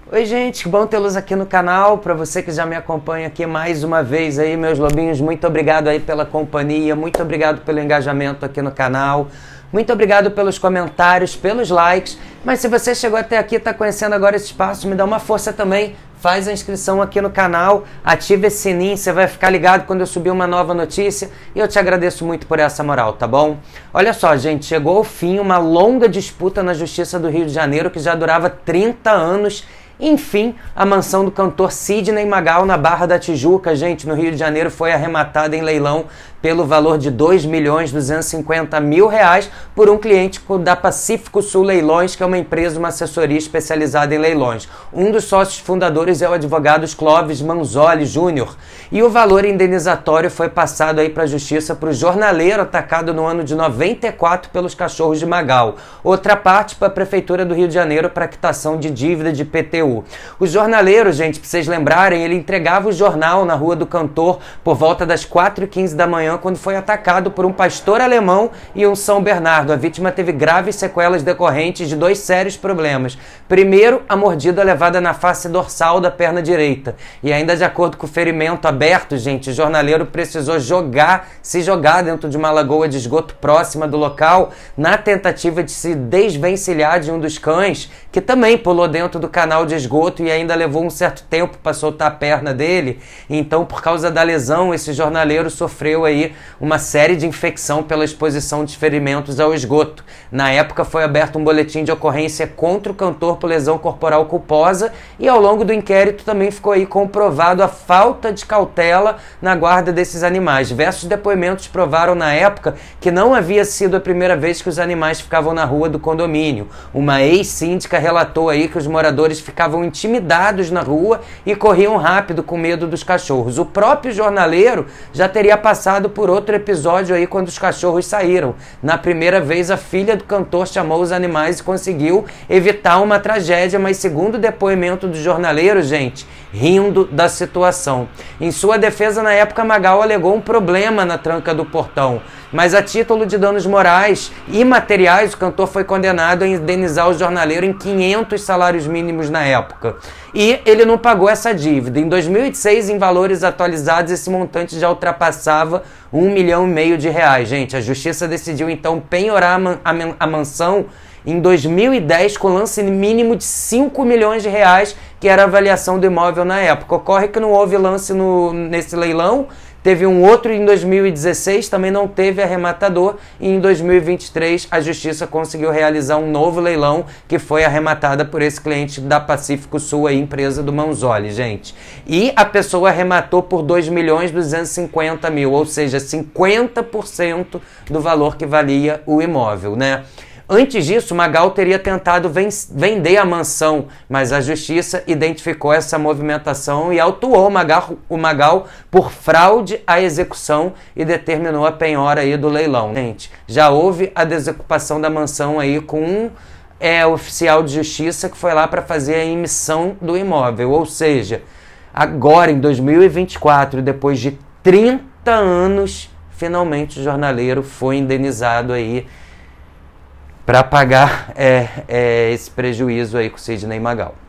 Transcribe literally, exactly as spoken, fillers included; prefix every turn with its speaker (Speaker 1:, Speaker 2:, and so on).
Speaker 1: Oi gente, que bom tê-los aqui no canal. Para você que já me acompanha aqui mais uma vez aí, meus lobinhos, muito obrigado aí pela companhia, muito obrigado pelo engajamento aqui no canal, muito obrigado pelos comentários, pelos likes. Mas se você chegou até aqui e está conhecendo agora esse espaço, me dá uma força também, faz a inscrição aqui no canal, ativa esse sininho, você vai ficar ligado quando eu subir uma nova notícia e eu te agradeço muito por essa moral, tá bom? Olha só, gente, chegou ao fim uma longa disputa na Justiça do Rio de Janeiro que já durava trinta anos. Enfim, a mansão do cantor Sidney Magal na Barra da Tijuca, gente, no Rio de Janeiro, foi arrematada em leilão pelo valor de dois milhões duzentos e cinquenta mil reais por um cliente da Pacífico Sul Leilões, que é uma empresa, uma assessoria especializada em leilões. Um dos sócios fundadores é o advogado Clóvis Manzoli Júnior. E o valor indenizatório foi passado aí para a justiça para o jornaleiro atacado no ano de noventa e quatro pelos cachorros de Magal. Outra parte para a Prefeitura do Rio de Janeiro para quitação de dívida de I P T U. O jornaleiro, gente, para vocês lembrarem, ele entregava o jornal na Rua do Cantor por volta das quatro e quinze da manhã, quando foi atacado por um pastor alemão e um São Bernardo. A vítima teve graves sequelas decorrentes de dois sérios problemas. Primeiro, a mordida levada na face dorsal da perna direita. E ainda de acordo com o ferimento aberto, gente, o jornaleiro precisou jogar, se jogar dentro de uma lagoa de esgoto próxima do local, na tentativa de se desvencilhar de um dos cães, que também pulou dentro do canal de esgoto e ainda levou um certo tempo para soltar a perna dele. Então, por causa da lesão, esse jornaleiro sofreu aí uma série de infecção pela exposição de ferimentos ao esgoto. Na época foi aberto um boletim de ocorrência contra o cantor por lesão corporal culposa e ao longo do inquérito também ficou aí comprovado a falta de cautela na guarda desses animais. Diversos depoimentos provaram na época que não havia sido a primeira vez que os animais ficavam na rua do condomínio. Uma ex-síndica relatou aí que os moradores ficavam intimidados na rua e corriam rápido com medo dos cachorros. O próprio jornaleiro já teria passado por outro episódio aí quando os cachorros saíram. Na primeira vez, a filha do cantor chamou os animais e conseguiu evitar uma tragédia, mas segundo o depoimento do jornaleiro, gente, rindo da situação. Em sua defesa, na época, Magal alegou um problema na tranca do portão, mas a título de danos morais e materiais, o cantor foi condenado a indenizar o jornaleiro em quinhentos salários mínimos na época. E ele não pagou essa dívida. Em dois mil e seis, em valores atualizados, esse montante já ultrapassava um milhão e meio de reais. Gente, a justiça decidiu então penhorar a, man a, man a mansão em dois mil e dez com lance mínimo de cinco milhões de reais, que era a avaliação do imóvel na época. Ocorre que não houve lance no, nesse leilão. Teve um outro em dois mil e dezesseis, também não teve arrematador, e em dois mil e vinte e três a justiça conseguiu realizar um novo leilão que foi arrematada por esse cliente da Pacífico Sul, a empresa do Manzoli, gente. E a pessoa arrematou por dois milhões duzentos e cinquenta mil, ou seja, cinquenta por cento do valor que valia o imóvel, né? Antes disso, Magal teria tentado vender a mansão, mas a justiça identificou essa movimentação e autuou o Magal, o Magal por fraude à execução e determinou a penhora aí do leilão. Gente, já houve a desocupação da mansão aí com um é, oficial de justiça que foi lá para fazer a emissão do imóvel. Ou seja, agora em dois mil e vinte e quatro, depois de trinta anos, finalmente o jornaleiro foi indenizado aí para pagar é, é, esse prejuízo aí com o Sidney Magal.